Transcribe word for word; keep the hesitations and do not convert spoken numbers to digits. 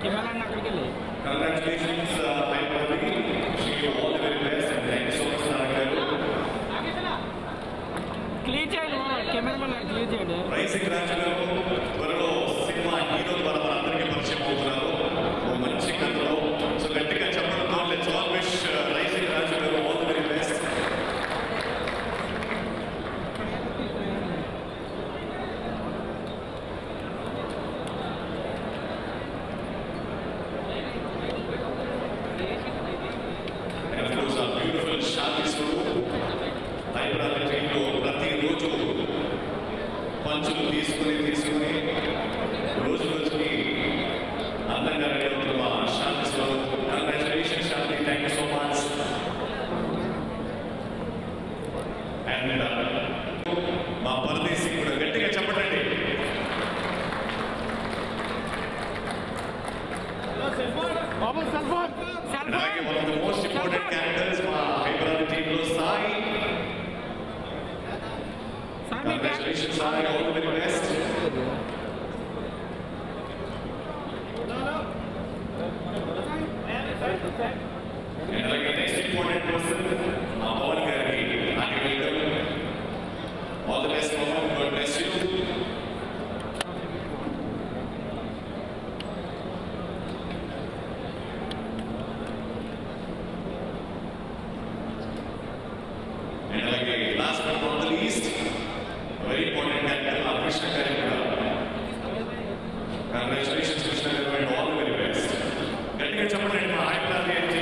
Congratulations, uh, my brother. Wish you all the very best and thank you so much, Narakaru. Clear cheyadu, cameraman clear cheyadu. Rising Rajgaru, త్వరలో cinema hero ద్వారా అందరికీ పరిచయం అవుతున్నారు. ఓ మంచి కథలో so గట్టిగా చెప్పడంతో లెట్స్ ఆల్ విష్ రైజింగ్ రాజగారు ఆల్ ది వెరీ బెస్ట్. పంచులు తీసుకుని తీసుకుని రోజు రోజుకి అందంగా రెడీ అవుతున్న మా Shanti Swaroop. Congratulation Shanti, thank you so much. And మా పరదేశీ కూడా గట్టిగా చెప్పండి. అలాగే one of the most important characters మా హైదరాబాద్ టీంలో Sai. Congratulations, Sai, all the very best. And like the next important person, Pawan Gargi, all the best, Pawan. God bless you. And like the last but not the least, very important character, Krishna Karikura. Congratulations, Krishna Karikura, and all the very best. Getting a jump in my high